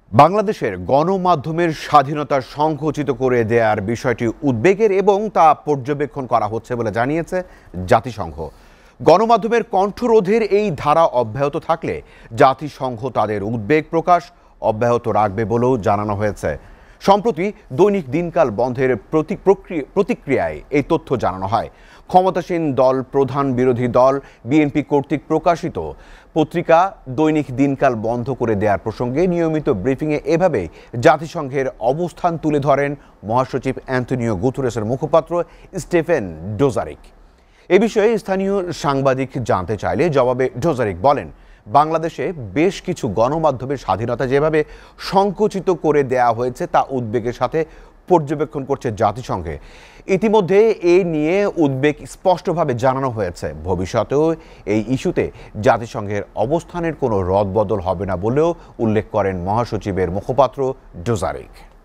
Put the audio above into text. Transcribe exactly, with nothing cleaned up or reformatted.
বাংলাদেশের গণমাধ্যমের স্বাধীনতা সংকুচিত করে দেওয়ার বিষয়টি উদ্বেগের এবং তা পর্যবেক্ষণ করা হচ্ছে বলে জানিয়েছে জাতিসংঘ। গণমাধ্যমের কণ্ঠরোধের এই ধারা অব্যাহত থাকলে জাতিসংঘ তাদের উদ্বেগ প্রকাশ অব্যাহত রাখবে বলেও জানানো হয়েছে। সম্প্রতি দৈনিক দিনকাল বন্ধের প্রতিক্রিয়ায় এই তথ্য জানানো হয়। ক্ষমতাসীন দল প্রধান বিরোধী দল বিএনপি কর্তৃক প্রকাশিত পত্রিকা দৈনিক দিনকাল বন্ধ করে দেওয়ার প্রসঙ্গে নিয়মিত ব্রিফিংয়ে এভাবেই জাতিসংঘের অবস্থান তুলে ধরেন মহাসচিব অ্যান্টনিও গুতেরেসের মুখপাত্র স্টেফেন ডুজারিক। এ বিষয়ে স্থানীয় সাংবাদিক জানতে চাইলে জবাবে ডুজারিক বলেন, বাংলাদেশে বেশ কিছু গণমাধ্যমের স্বাধীনতা যেভাবে সংকুচিত করে দেয়া হয়েছে তা উদ্বেগের সাথে পর্যবেক্ষণ করছে জাতিসংঘে। ইতিমধ্যে এ নিয়ে উদ্বেগ স্পষ্টভাবে জানানো হয়েছে। ভবিষ্যতেও এই ইস্যুতে জাতিসংঘের অবস্থানের কোনো রদবদল হবে না বলেও উল্লেখ করেন মহাসচিবের মুখপাত্র ডুজারিক।